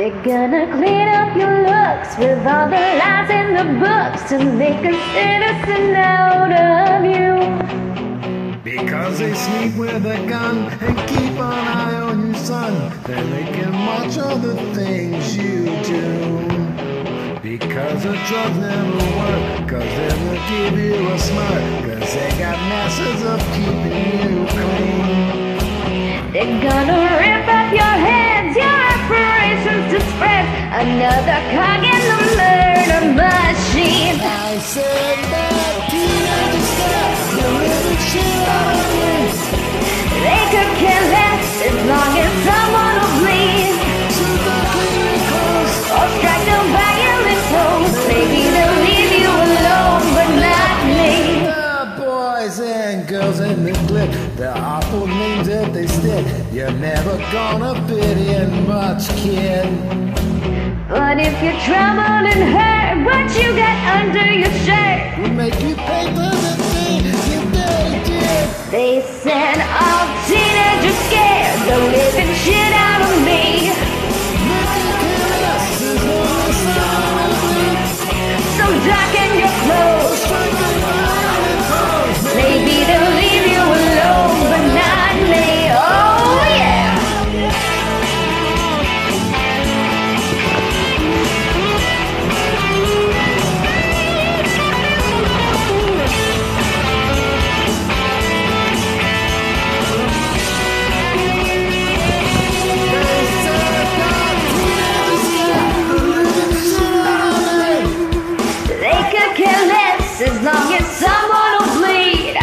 They're gonna clean up your looks with all the lies in the books to make a citizen out of you. Because they sneak with a gun and keep an eye on your son, then they can watch all the things you do. Because the drugs never work, cause they'll give you a smirk, cause they got methods of keeping you clean. They're gonna rip up your heads, your aspirations to spread another cog in the murder machine. I said that teenagers stop the living shit out of me. They could care less as long as someone will bleed, So don't clean your clothes. or strike no violent pose. Maybe they'll leave you alone, but not me. The boys and girls in the clique, the awful names that they stick, you're never gonna fit in much, kid. But if you're troubled and hurt, what you got under your shirt? We make you pay for the things you did. They said all teenagers scared the living shit out of me. So darken your clothes. Maybe they'll leave you alone, but not me. Oh yeah. They could care less as long as someone will bleed,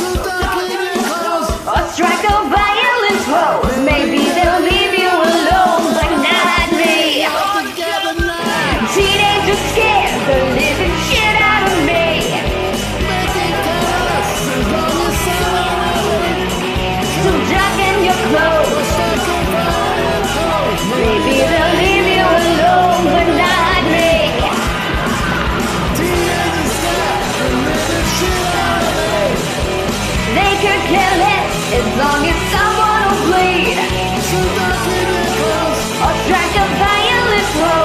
or strike a violent pose. Maybe they'll leave you alone, but not me. Teenagers scared the living shit out of me. So darken your clothes. Maybe they'll leave you alone, but not me. They could care less as long as someone will bleed, or strike a violent pose.